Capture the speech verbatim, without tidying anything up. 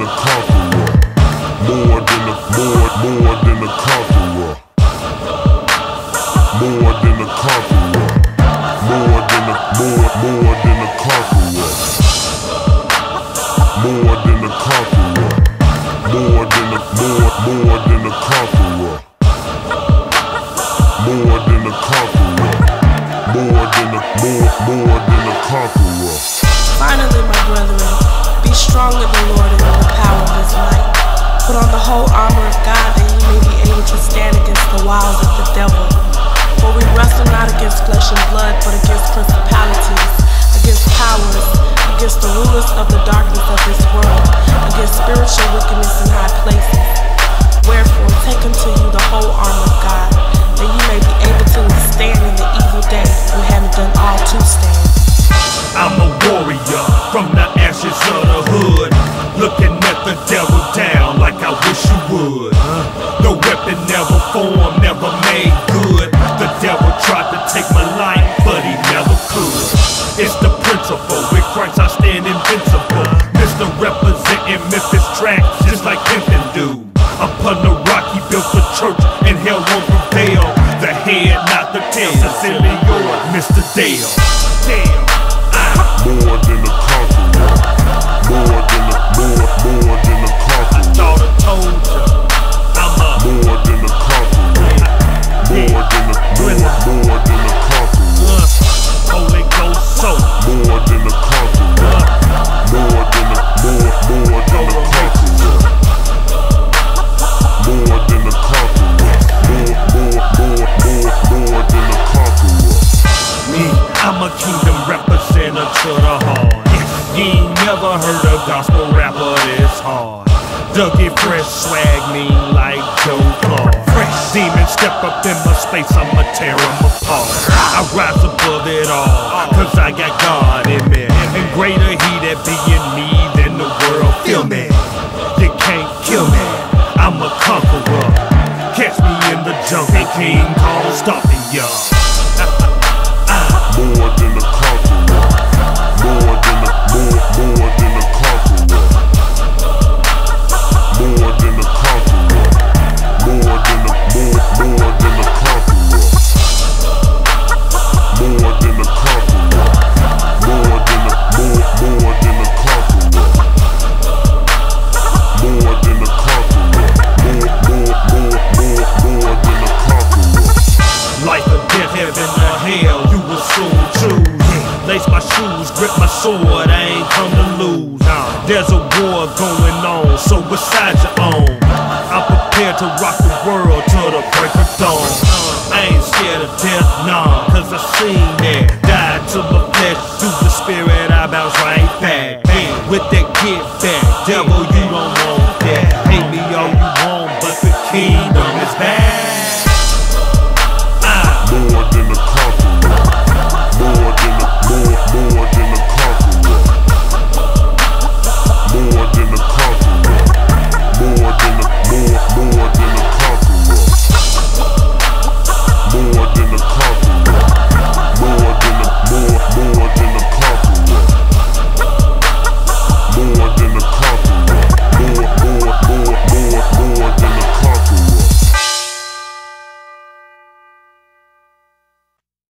a conqueror. More than a, more, more than a conqueror. More than a conqueror. More than a, more, more than a conqueror. More than a conqueror. More than a, more, more than a conqueror. More than a conqueror. More than a, more, more than a conqueror. Finally, my brethren, be strong in the Lord and in the power of His might. Put on the whole armor of God that ye may be able to stand against the wiles of the devil. For we wrestle not against flesh and blood, but against principalities, against powers, against the rulers of the darkness of this world, against spiritual wickedness in high places. Wherefore, take unto you the whole armor of God, that ye may be able to withstand in the evil day, and having done all to stand. I'm a warrior from the ashes of the hood, looking at the devil down like I wish you would. The weapon never formed, never made good. The devil tried to take my life, but he never could. It's the principle, with Christ I stand invincible. Mister Representing Memphis tracks, just like Pimpin' do. Upon the rock he built the church, and hell won't prevail. The head, not the tail, sincerely yours, Mister Dale. Dale. More than a conqueror. More than a, more, more than a conqueror. I thought I told ya, I'm a more than a conqueror. More than a, more, more than a conqueror. uh, Holy Ghost soul. More than a conqueror. More than a, more, more than a conqueror. More than a conqueror. More, more, more, more, more than a conqueror. Me, I'm a kingdom representative to the heart. You ain't never heard a gospel rapper this hard. Dougie Fresh swag mean like Joe Clark. Fresh demons step up in my space, I'ma tear them apart. I rise above it all, cause I got God in me. And greater he that be in me than the world. Feel me, you can't kill me, I'm a conqueror. Catch me in the jungle, King Kong stomping ya. More than a conqueror. More than a, more, more than a conqueror. More than a conqueror. More than a, more, more than a conqueror. More than a conqueror. More than a, more, more than a conqueror. More than a conqueror. More, more, more, more, more than a conqueror. Life or death, heaven or hell, you will soon choose. Lace my shoes, grip my sword, I ain't come to lose. There's a war going on, so beside your own. I'm prepared to rock the world till the break of dawn. I ain't scared of death, nah.